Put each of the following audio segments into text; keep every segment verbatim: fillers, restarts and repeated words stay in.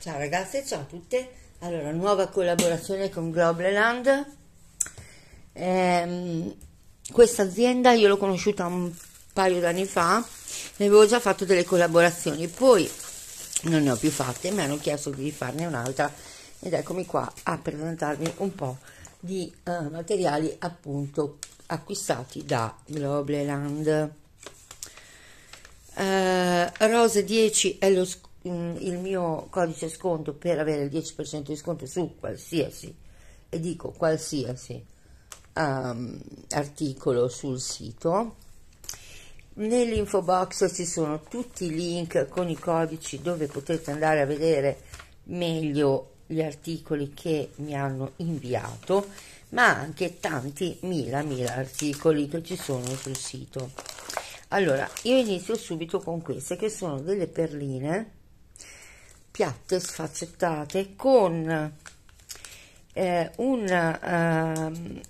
Ciao ragazze, ciao a tutte. Allora, nuova collaborazione con Globleland. Ehm, questa azienda io l'ho conosciuta un paio d'anni fa, ne avevo già fatto delle collaborazioni, poi non ne ho più fatte, mi hanno chiesto di farne un'altra ed eccomi qua a presentarvi un po' di uh, materiali appunto acquistati da Globleland. Uh, Rose dieci è lo sconto, il mio codice sconto per avere il dieci per cento di sconto su qualsiasi, e dico qualsiasi um, articolo sul sito. Nell'info box ci sono tutti i link con i codici dove potete andare a vedere meglio gli articoli che mi hanno inviato, ma anche tanti mila mila articoli che ci sono sul sito. Allora, io inizio subito con queste che sono delle perline piatte sfaccettate con eh, un uh,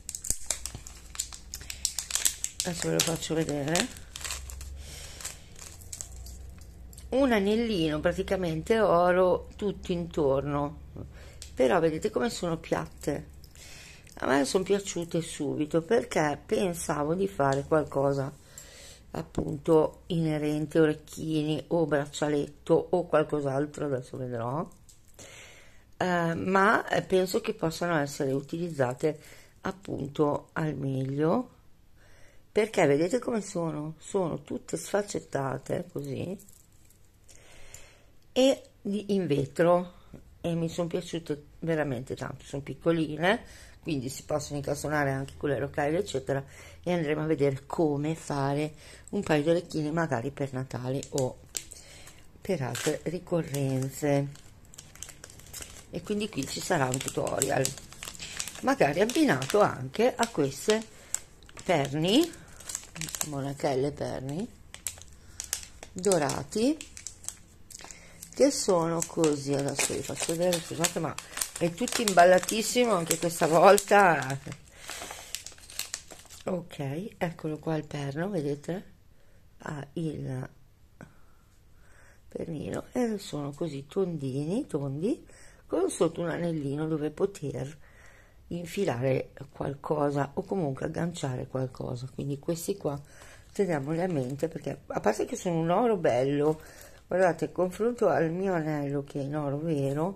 adesso ve lo faccio vedere, un anellino praticamente oro tutto intorno, però vedete come sono piatte. A me sono piaciute subito perché pensavo di fare qualcosa appunto inerente orecchini o braccialetto o qualcos'altro, adesso vedrò, eh, ma penso che possano essere utilizzate appunto al meglio, perché vedete come sono sono tutte sfaccettate così e in vetro, e mi sono piaciute veramente tanto. Sono piccoline, quindi si possono incastonare anche con le rocaille eccetera, e andremo a vedere come fare un paio di orecchini magari per Natale o per altre ricorrenze, e quindi qui ci sarà un tutorial magari abbinato anche a queste perni, monachelle perni dorati che sono così. Adesso vi faccio vedere, scusate ma è tutto imballatissimo anche questa volta. Ok, eccolo qua il perno, vedete, ha il pernino e sono così tondini, tondi, con sotto un anellino dove poter infilare qualcosa o comunque agganciare qualcosa. Quindi questi qua teniamoli a mente, perché a parte che sono un oro bello, guardate, confronto al mio anello che è in oro vero,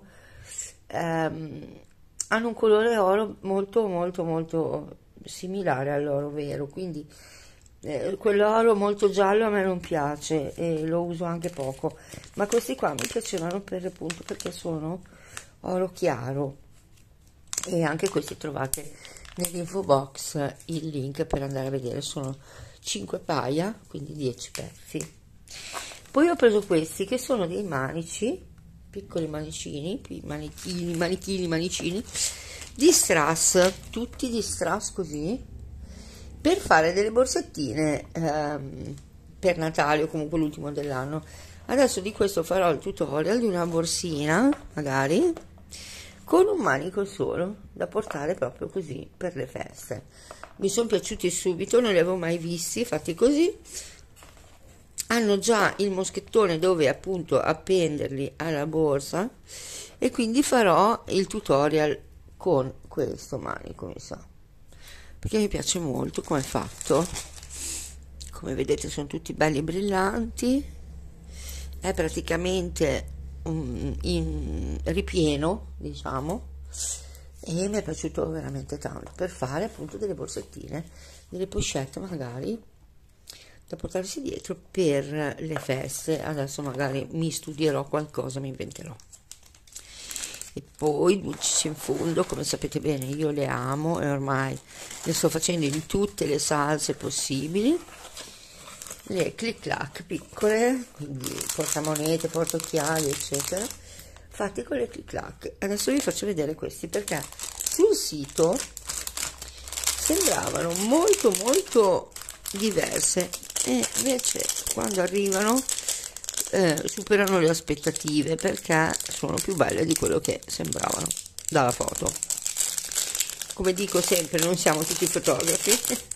ehm, hanno un colore oro molto molto molto similare all'oro vero, quindi eh, quell'oro molto giallo a me non piace e lo uso anche poco, ma questi qua mi piacevano per appunto perché sono oro chiaro. E anche questi trovate nell'info box il link per andare a vedere, sono cinque paia, quindi dieci pezzi. Poi ho preso questi che sono dei manici, piccoli manicini, manichini, manichini, manicini di strass, tutti di strass così, per fare delle borsettine ehm, per Natale o comunque l'ultimo dell'anno. Adesso di questo farò il tutorial di una borsina magari con un manico solo da portare proprio così per le feste. Mi sono piaciuti subito, non li avevo mai visti fatti così. Hanno già il moschettone dove appunto appenderli alla borsa, e quindi farò il tutorial con questo manico, mi sa, perché mi piace molto come è fatto. Come vedete sono tutti belli brillanti, è praticamente um, in ripieno, diciamo, e mi è piaciuto veramente tanto per fare appunto delle borsettine, delle pochette magari da portarsi dietro per le feste. Adesso magari mi studierò qualcosa, mi inventerò. E poi dulci in fondo, come sapete bene io le amo e ormai le sto facendo in tutte le salse possibili. Le clic clac piccole, quindi portamonete, portaocchiali eccetera, fatti con le clic clac. Adesso vi faccio vedere questi perché sul sito sembravano molto molto diverse e invece quando arrivano eh, superano le aspettative, perché sono più belle di quello che sembravano dalla foto. Come dico sempre, non siamo tutti fotografi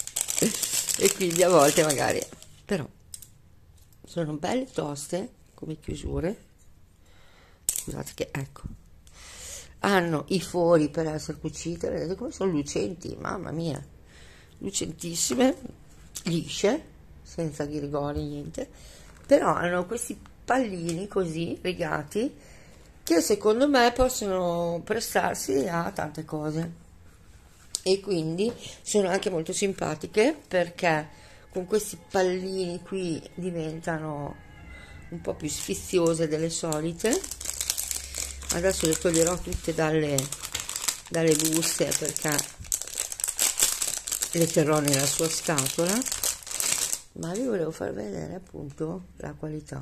e quindi a volte magari, però sono belle toste come chiusure, scusate che ecco, hanno i fori per essere cucite, vedete come sono lucenti, mamma mia, lucentissime, lisce, senza ghirigori, niente, però hanno questi pallini così rigati che secondo me possono prestarsi a tante cose, e quindi sono anche molto simpatiche perché con questi pallini qui diventano un po' più sfiziose delle solite. Adesso le toglierò tutte dalle, dalle buste perché le terrò nella sua scatola, ma vi volevo far vedere appunto la qualità.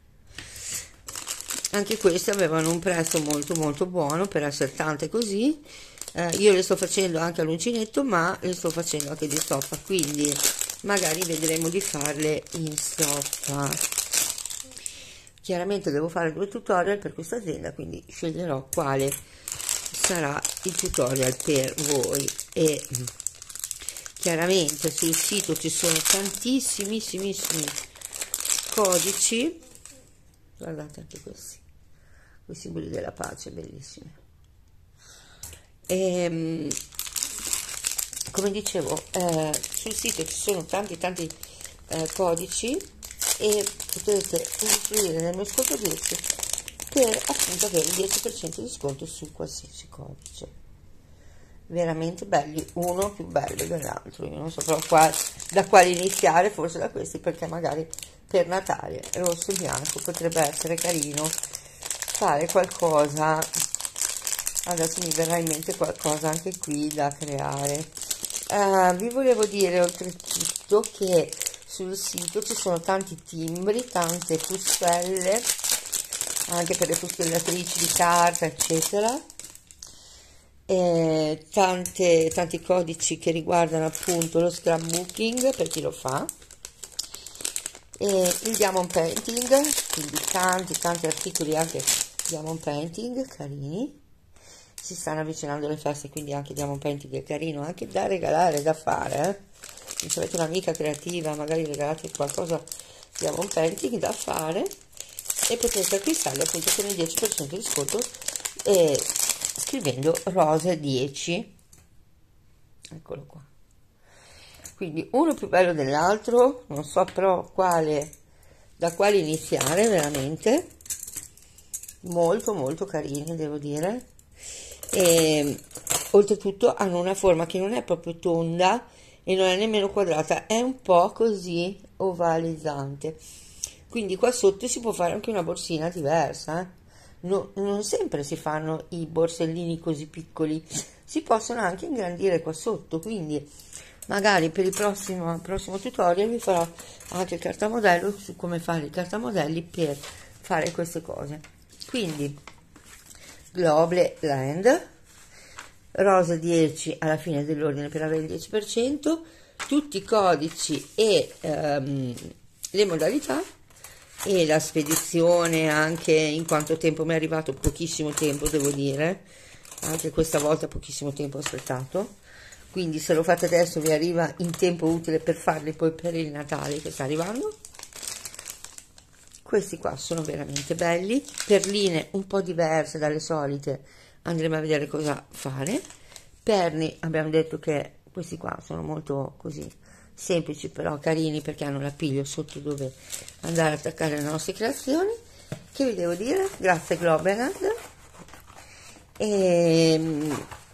Anche queste avevano un prezzo molto molto buono per essere tante così. Eh, io le sto facendo anche all'uncinetto, ma le sto facendo anche di stoffa, quindi magari vedremo di farle in stoffa. Chiaramente devo fare due tutorial per questa azienda, quindi sceglierò quale sarà il tutorial per voi. E chiaramente sul sito ci sono tantissimissimi codici, guardate anche questi, i simboli della pace, bellissimi. E, come dicevo, eh, sul sito ci sono tanti tanti eh, codici, e potete usufruire del mio sconto dieci per appunto avere il dieci per cento di sconto su qualsiasi codice. Veramente belli, uno più bello dell'altro. Io non so però qua, da quale iniziare, forse da questi, perché magari per Natale rosso e bianco potrebbe essere carino fare qualcosa. Adesso mi verrà in mente qualcosa anche qui da creare. Uh, vi volevo dire oltretutto che sul sito ci sono tanti timbri, tante pustelle, anche per le fustellatrici di carta, eccetera, e tante, tanti codici che riguardano appunto lo scrapbooking per chi lo fa, e il diamond painting, quindi tanti tanti articoli anche diamond painting carini. Si stanno avvicinando le feste, quindi anche diamond painting è carino, anche da regalare, da fare, eh? Se avete un'amica creativa, magari regalate qualcosa di diamond painting da fare, e potete acquistarli appunto con il dieci per cento di sconto eh, scrivendo rosa dieci, eccolo qua. Quindi uno più bello dell'altro, non so però quale, da quale iniziare, veramente molto molto carini, devo dire. E oltretutto hanno una forma che non è proprio tonda e non è nemmeno quadrata, è un po' così ovalizzante, quindi qua sotto si può fare anche una borsina diversa, eh? No, non sempre si fanno i borsellini così piccoli, si possono anche ingrandire qua sotto, quindi magari per il prossimo, prossimo tutorial vi farò anche il cartamodello su come fare i cartamodelli per fare queste cose. Quindi Globe Land, rosa dieci alla fine dell'ordine per avere il dieci per cento, tutti i codici e um, le modalità e la spedizione, anche in quanto tempo mi è arrivato, pochissimo tempo devo dire, anche questa volta pochissimo tempo ho aspettato, quindi se lo fate adesso vi arriva in tempo utile per farli poi per il Natale che sta arrivando. Questi qua sono veramente belli, perline un po' diverse dalle solite, andremo a vedere cosa fare. Perni, abbiamo detto che questi qua sono molto così semplici però carini perché hanno l'appiglio sotto dove andare ad attaccare le nostre creazioni. Che vi devo dire? Grazie Globeland, e,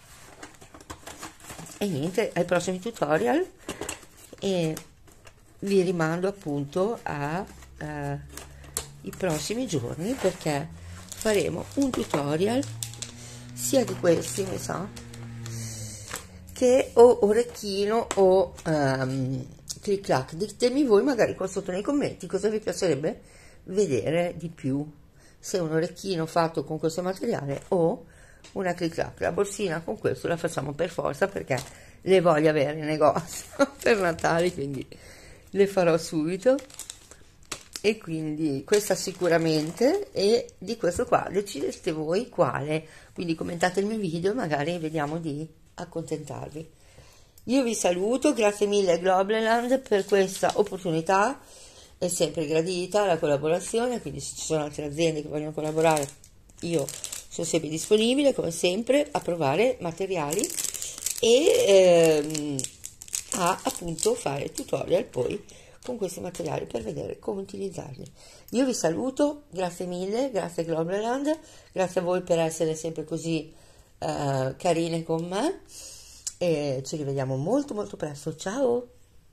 e niente, ai prossimi tutorial, e vi rimando appunto a uh, i prossimi giorni perché faremo un tutorial sia di questi, mi sa, che o orecchino o um, click clack. Ditemi voi magari qua sotto nei commenti cosa vi piacerebbe vedere di più, se un orecchino fatto con questo materiale o una click clack. La borsina con questo la facciamo per forza perché le voglio avere in negozio per Natale, quindi le farò subito. E quindi questa sicuramente, e di questo qua decidete voi quale, quindi commentate il mio video e magari vediamo di accontentarvi. Io vi saluto, grazie mille Globeland per questa opportunità, è sempre gradita la collaborazione, quindi se ci sono altre aziende che vogliono collaborare io sono sempre disponibile, come sempre, a provare materiali e ehm, a appunto fare tutorial poi con questi materiali per vedere come utilizzarli. Io vi saluto, grazie mille, grazie Globleland, grazie a voi per essere sempre così eh, carine con me e ci rivediamo molto molto presto, ciao!